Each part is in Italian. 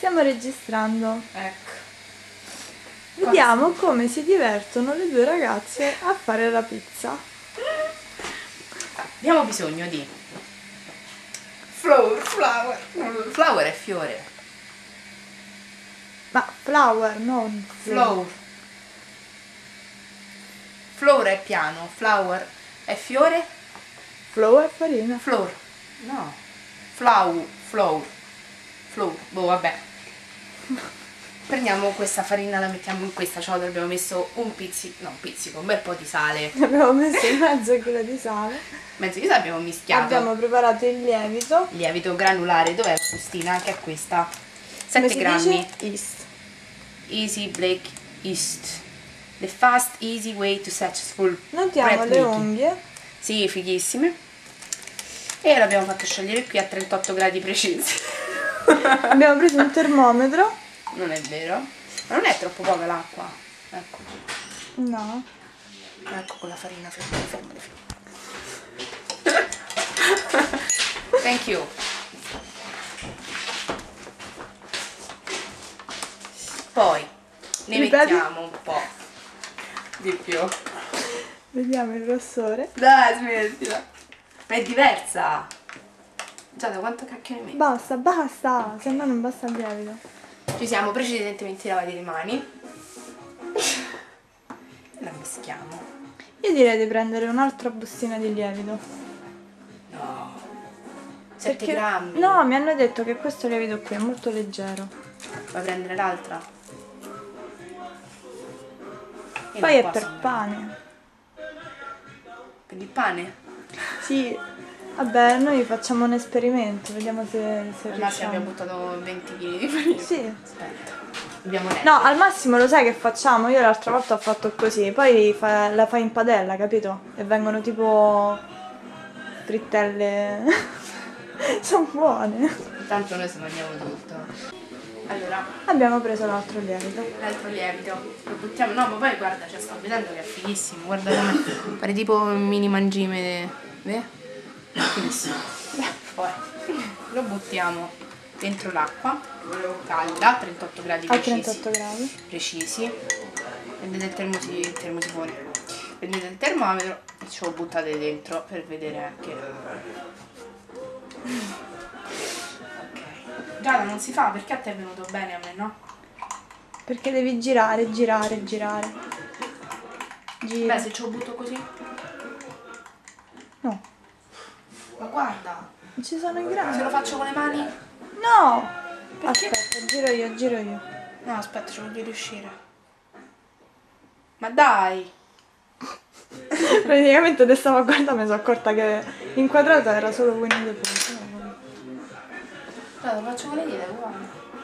Stiamo registrando. Ecco. Vediamo come si divertono le due ragazze a fare la pizza. Abbiamo bisogno di flower. Flower è fiore. Ma flower, non Flower. Flower è piano, flower è fiore. Flower farina. Floor. No. Flour. Boh, vabbè. Prendiamo questa farina, la mettiamo in questa ciotola, abbiamo messo un pizzico, un bel po' di sale. Abbiamo messo mezzo chilo di sale. Mezzo di sale abbiamo mischiato. Abbiamo preparato il lievito. Lievito granulare, dov'è la bustina? Anche a questa. 7 grammi. Yeast. Easy Blake Yeast. The fast, easy way to successful Notiamo bread le making. unghie. Sì, fighissime. E l'abbiamo fatto sciogliere qui a 38 gradi precisi. Abbiamo preso un termometro. Non è vero. Ma non è troppo poca l'acqua. Ecco. No. Ecco con la farina, ferma. Thank you. Poi ne mettiamo un po' di più. Vediamo il rossore. Dai, smettila. Ma è diversa. Già, da quanto cacchio ne metti? Basta, se no non basta il lievito. Ci siamo precedentemente lavati le mani. La mischiamo. Io direi di prendere un'altra bustina di lievito. No. 7 Perché- grammi. No, mi hanno detto che questo lievito qui è molto leggero. Vuoi prendere l'altra? Io Poi non è posso per andare. pane. Per il pane? Sì. Vabbè, noi facciamo un esperimento, vediamo se Al massimo riusciamo. abbiamo buttato 20 kg di farina. Sì. Aspetta. Dobbiamo No, al massimo lo sai che facciamo? Io l'altra volta ho fatto così, poi la fai in padella, capito? E vengono tipo frittelle. Sono buone. Tanto noi se mangiamo tutto. Allora, Abbiamo preso l'altro lievito. l'altro lievito. Lo buttiamo. No, ma poi guarda, cioè, sto vedendo che è fighissimo. Guarda come. Pare tipo un mini mangime. Vedi? Fighissimo. Poi lo buttiamo dentro l'acqua calda, 38 gradi A precisi. 38 gradi. Precisi. Prendete il termosifone. Prendete il termometro e ce lo buttate dentro per vedere anche. Ok. Giada, non si fa, perché a te è venuto bene, a me no? Perché devi girare. Gira. Beh, se ce lo butto così. No, Ma guarda, non ci sono i se gradi. lo faccio con le mani. No! Perché? Aspetta, giro io. No, aspetta, ci voglio riuscire. Ma dai! Praticamente adesso stavo a guardare, mi sono accorta che inquadrata era solo Winnie the Pooh. Guarda, lo faccio con le dita, guarda.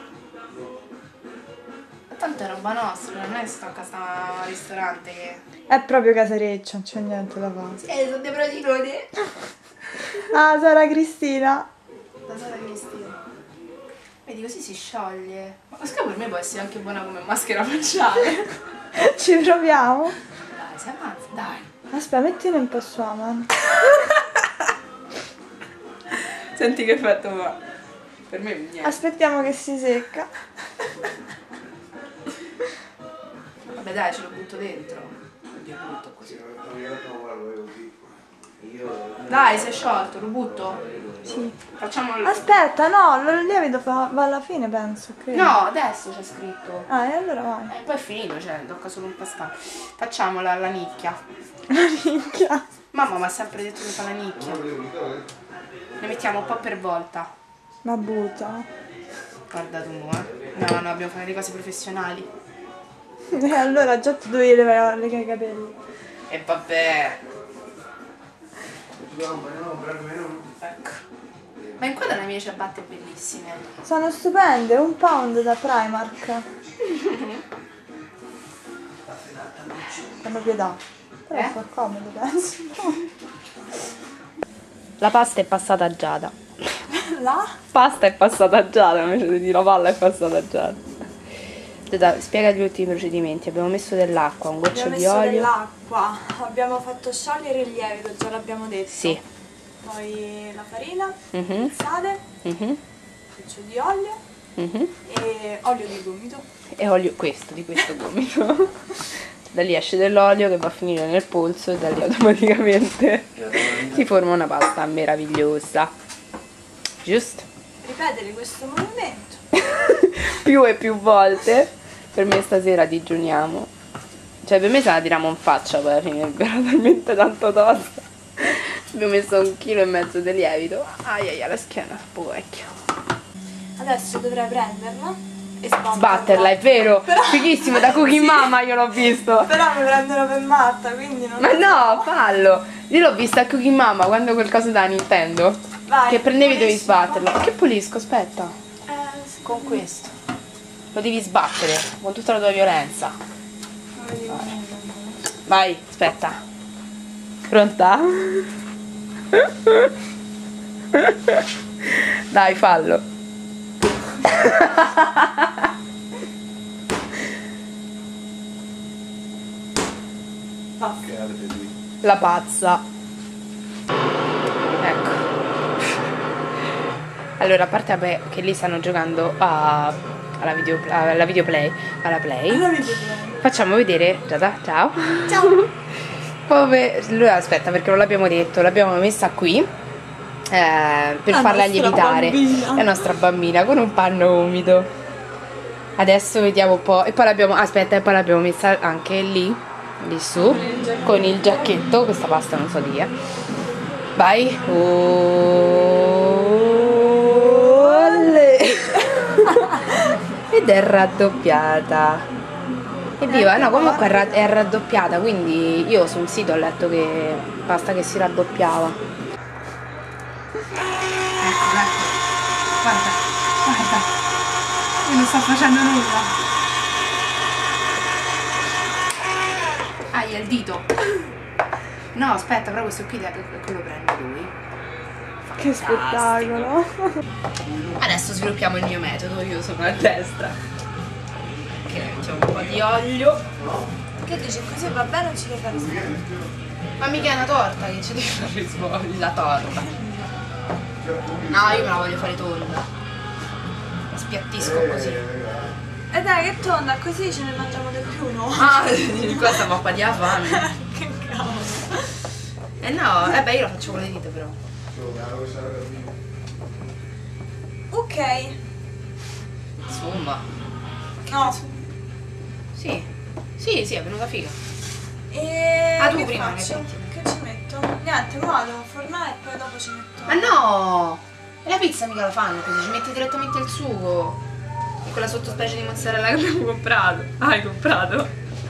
Ma tanto è roba nostra, non è che sto a casa al ristorante che. È proprio casereccia, non c'è niente da fare. Sono dei procinoni. Ah, Sara Cristina. La Sara Cristina. Vedi, così si scioglie. Ma questa per me può essere anche buona come maschera facciale. Ci proviamo. Dai, si avanza, dai. Aspetta, mettilo un po' su mano. Senti che effetto fa. Per me niente. Aspettiamo che si secca. Vabbè dai, ce lo butto dentro. Oddio, butto così. Dai, si è sciolto, lo butto? Sì. Facciamo il. Aspetta, no, il lievito va alla fine, penso. Credo. No, adesso c'è scritto. Ah, e allora vai. E poi è finito, cioè, tocca solo un pastare. Facciamo la nicchia. La minchia. Mamma mi ha sempre detto di fare la nicchia. Ne mettiamo un po' per volta. Ma butta. Guarda tu, eh. No, dobbiamo fare le cose professionali. E allora già ti dovevi levare i capelli. E vabbè. Ecco. Ma inquadra le mie ciabatte bellissime. Sono stupende, £1 da Primark. Fanno pietà. Però fa comodo, penso. La pasta è passata a Giada. La? Pasta è passata a Giada, invece di dire la palla è passata a Giada. Giada, spiega gli ultimi procedimenti. Abbiamo messo dell'acqua, un goccio Abbiamo di messo olio. dell'acqua, abbiamo fatto sciogliere il lievito, già l'abbiamo detto. Sì. Poi la farina, Mhm. il sale, Mhm. un goccio di olio e olio di gomito. E olio di questo gomito. Da lì esce dell'olio che va a finire nel polso e da lì automaticamente si forma una pasta meravigliosa. Giusto? Ripetere questo movimento Più e più volte. Per me stasera digiuniamo. Cioè per me se la tiriamo in faccia poi alla fine era talmente tanto tosta. Abbiamo messo 1,5 kg di lievito. Ai la schiena, un po' vecchia. adesso dovrei prenderla e Sbatterla, è vero. Fighissimo, da Cooking Mama io l'ho visto. però mi prendono per matta, quindi non... Ma no, fallo. Io l'ho vista a Cooking Mama quando quel coso da Nintendo. Vai, Che prendevi e dovevi pulisco. sbatterlo. Che pulisco, aspetta. Sì. Con questo. Lo devi sbattere con tutta la tua violenza. Vai, aspetta. Pronta? Dai, fallo. La pazza. Ecco. Allora, a parte vabbè, che lì stanno giocando alla videoplay, alla play. Facciamo vedere, Giada, ciao. Ciao. Come lui aspetta, perché non l'abbiamo detto, l'abbiamo messa qui per farla lievitare. Bambina. La nostra bambina con un panno umido. Adesso vediamo un po'. E poi l'abbiamo, aspetta, e poi l'abbiamo messa anche lì su, con il giacchetto. Questa pasta non so di che. Vai. Olè. Ed è raddoppiata. Evviva, no, comunque è raddoppiata, quindi io sul sito ho letto che basta che si raddoppiava. Ecco, guarda, io non sto facendo nulla. Ah, il dito. No, aspetta, però questo qui quello prende lui. Che spettacolo. Adesso sviluppiamo il mio metodo, io sono a destra. Ok, mettiamo un po' di olio. Che dici, così va bene o ci devi fare schifo? Ma mica è una torta che ci devi fare la torta. No, io me la voglio fare tonda. La spiattisco così. E dai, che tonda, così ce ne mangiamo di più, no? Ah, qua stiamo a pa' di fame. Che cavolo. No, beh, io la faccio con le dita però. Ok. Insomma. No. Sì. Sì, è venuta figa. E Ah, tu che prima faccio? Che ci metto? Niente, ora devo formare e poi dopo ci metto. Ma no! E la pizza mica la fanno così, ci metti direttamente il sugo. E quella sottospecie di mozzarella che abbiamo comprato. Hai comprato?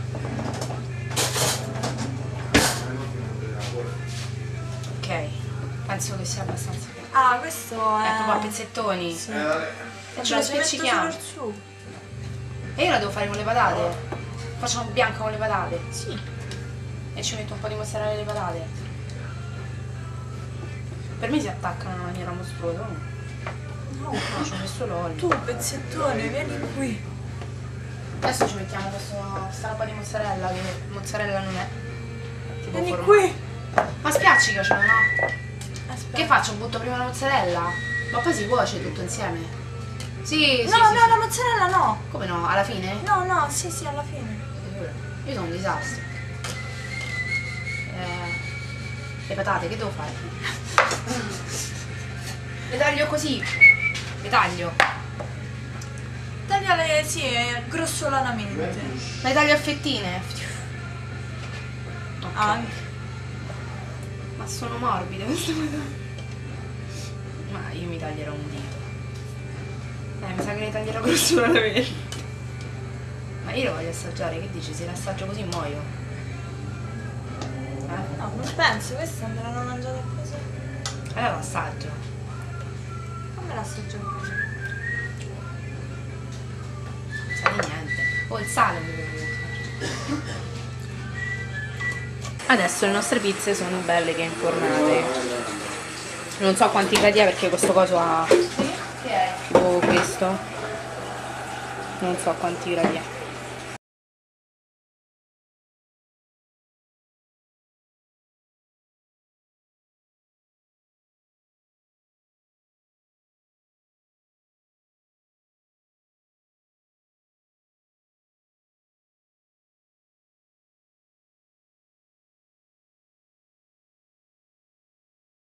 Ok, penso che sia abbastanza bene. Ah, questo è... Proprio a pezzettoni. Sì. E ce lo spiccichiamo. Solo il sugo. E io la devo fare con le patate. Facciamo bianca con le patate. Sì. E ci metto un po' di mozzarella alle patate. Per me si attaccano in una maniera mostruosa. No, ci ho messo l'olio. Tu, pezzettone, vieni qui. Adesso ci mettiamo questa roba di mozzarella, che mozzarella non è. Tipo Vieni formaggio. qui. Ma spiaccicacelo, no? Aspetta. Che faccio? Butto prima la mozzarella? Ma poi si cuoce tutto insieme. Sì, No, sì, no, sì, la mozzarella no. Come no? Alla fine? No, no, sì, alla fine. Io sono un disastro. Le patate, che devo fare? Le taglio così. Le taglio. Tagliale, sì, grossolanamente. Le taglio a fettine. Ok. Anche. Ma sono morbide queste patate. Ma io mi taglierò un dito. Mi sa che ne taglierò grossolanamente. Ma io lo voglio assaggiare, che dici? Se l'assaggio così muoio. No, non penso, queste andranno mangiate così. Allora l'assaggio. Come l'assaggio così? Non sa di niente. Oh, il sale mi devo usare. Adesso le nostre pizze sono belle che infornate. Non so quanti gradi è perché questo coso ha... Sì? Che è? Oh, questo. Non so quanti gradi è.